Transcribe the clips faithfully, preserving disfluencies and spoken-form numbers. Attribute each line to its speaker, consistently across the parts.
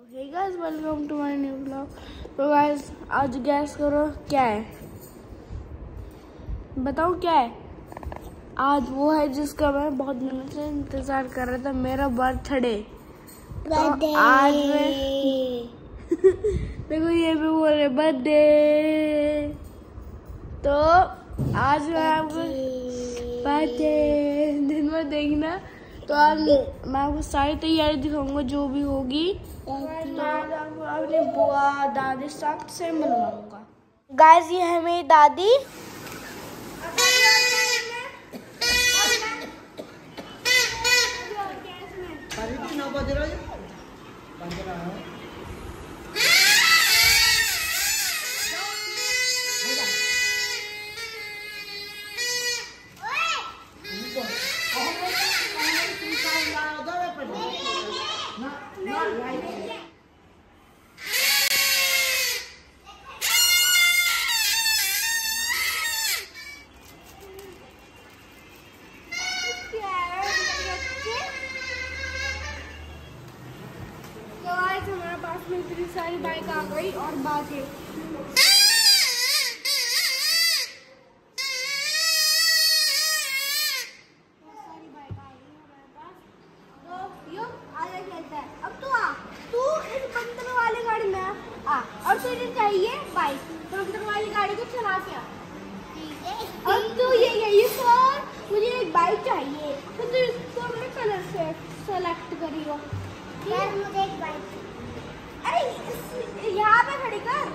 Speaker 1: Hey guys, welcome to my new blog. तो guys, आज guess करो क्या है, बताओ क्या है। आज वो है जिसका मैं बहुत दिनों से इंतजार कर रहा था, मेरा बर्थडे। तो आज मैं देखो ये भी बोल रहे बर्थडे। तो आज मैं आपको बर्थडे दिन में देखना। तो आज मैं आपको सारी तैयारी दिखाऊंगा जो भी होगी। तो आज आपको अपनी बुआ दादी सब से मिलवाऊंगा। गाइस, ये है मेरी दादी। हमारे पास में इतनी सारी बाइक आ गई और बात है सारी बाइक आ गई हमारे पास। तो यो आगे खेलता है। अब तू आ, तू इस बंदर वाली गाड़ी में आ और तुझे चाहिए बाइक। बंदर वाली गाड़ी को चला के आ। अब तू ये यही सर मुझे एक बाइक चाहिए, तो तू इसको अपने कलर से सेलेक्ट करियो। यार मुझे एक बाइक, अरे यहाँ पे खड़ी कर।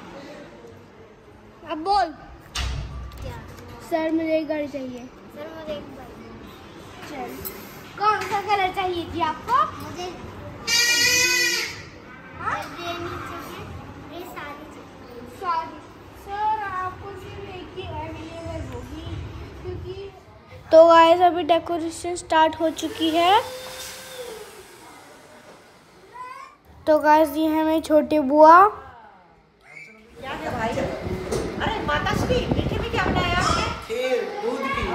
Speaker 1: अब बोल क्या? सर मुझे एक गाड़ी चाहिए। सर मुझे एक बाइक। चल, कौन सा कलर चाहिए जी आपको? मुझे हाँ चाहिए, ये सारी चाहिए। सारी सर आपको सिर्फ एक ही अवेलेबल होगी, क्योंकि तो गाइस अभी डेकोरेशन स्टार्ट हो चुकी है। तो गाइस, ये है मेरी छोटी बुआ।
Speaker 2: क्या है भाई? अरे माताश्री, मीठे में क्या बनाया आपने? खीर दूध की।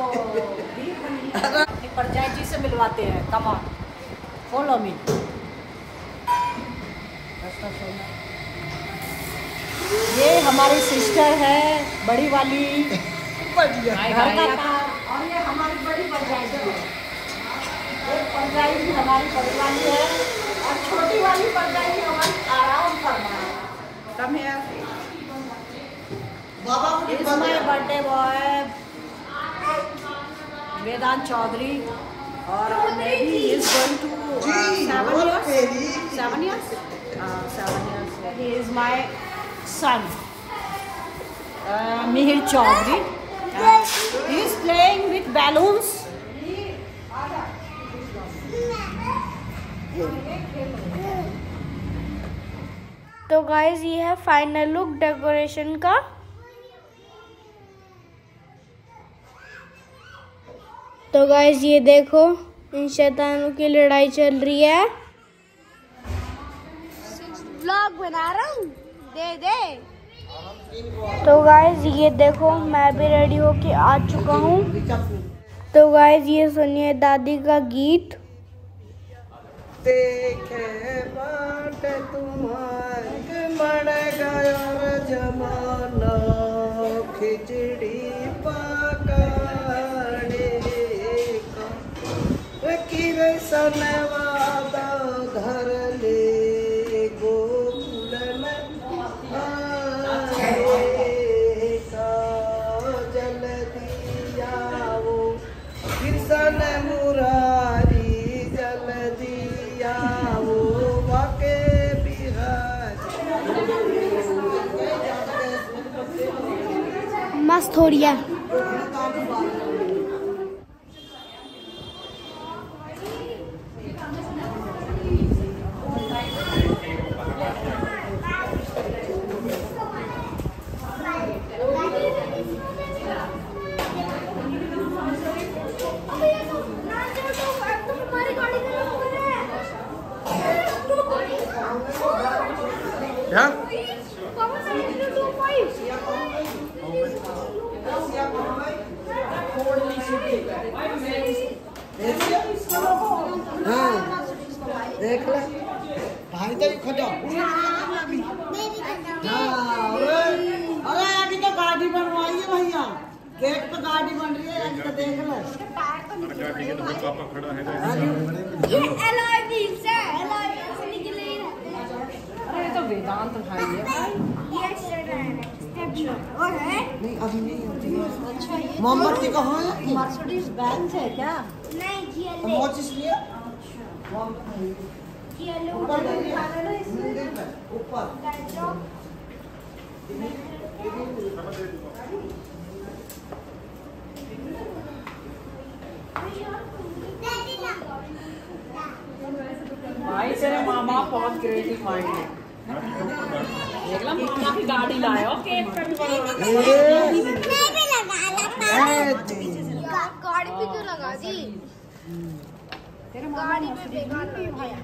Speaker 2: ओह, परजाई जी से मिलवाते हैं। Come on, follow me. ये हमारी सिस्टर है, बड़ी वाली घर का काम, और ये हमारी बड़ी परजाई जी है। एक परजाई जी हमारी बड़ी वाली है और छोटी वाली परजाई हमारी आराम फरमा है। कम है बाबा। Is my birthday boy Vedant Chaudhary, और maybe is going to seven years seven years seven years he is my son Mihir Chaudhary. He is playing with balloons.
Speaker 1: तो गाइस, ये है फाइनल लुक डेकोरेशन का। तो गाइस, ये देखो इन शैतानों की लड़ाई चल रही है। व्लॉग बना रहा हूँ, दे दे। तो गाइस, ये देखो मैं भी रेडी होके आ चुका हूँ। तो गाइस, ये सुनिए दादी का गीत।
Speaker 3: देखे बाट तुम्हारे मर गया जमाना, खिचड़ी पकाने का किरसन वादा घर ले गोकुल का जल दिया वो किरसन मुरारी जल दिया वो वाके
Speaker 1: मस्त हो रही है।
Speaker 3: हाँ? हाँ, देख ले।
Speaker 2: भाई तो ही खो
Speaker 1: मेरी करना
Speaker 2: अरे अभी तो गाड़ी बनवाई है भैया, गेट पे गाड़ी बन रही है, अभी तो देख लो।
Speaker 3: पापा खड़ा है।
Speaker 1: ये एलॉय व्हील्स है, एलॉय असली के लिए रहते हैं।
Speaker 2: अरे ये तो वेदांत भाई है भाई।
Speaker 1: ये स्टेट है और है
Speaker 2: नहीं अभी नहीं होती है।
Speaker 1: अच्छा ये
Speaker 2: मोमबत्ती कहाँ है? मर्सिडीज बेंज है क्या?
Speaker 1: नहीं जीएल
Speaker 2: मोच इसलिए
Speaker 1: जीएल
Speaker 2: ऊपर
Speaker 1: ऊपर
Speaker 2: देखिए, मंदिर पे ऊपर। भाई तेरे मामा बहुत क्रिएटिव माइंड है। देख ला मामा की गाड़ी लाया केक कटवाने।
Speaker 1: मैं भी लगा ला गाड़ी पे क्यों लगा दी? गाड़ी में बेकार लगाया।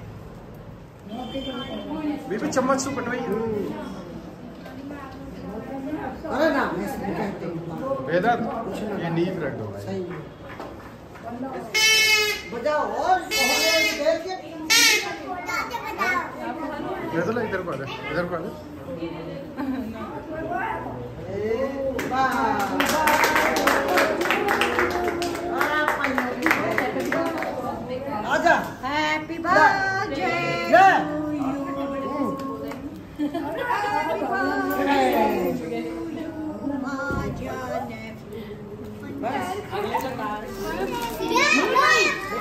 Speaker 3: बेबी चम्मच तो कटवाई।
Speaker 2: अरे ना मैं इसमें कहते हूँ
Speaker 3: वेदांत ये नींव रख दो भाई।
Speaker 2: सही बजाओ और देखिए
Speaker 3: वेदांत इधर को आ जा, इधर को आ जा।
Speaker 2: आजा।
Speaker 1: हैप्पी बर्थडे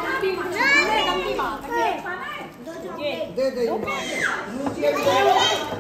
Speaker 2: दे दे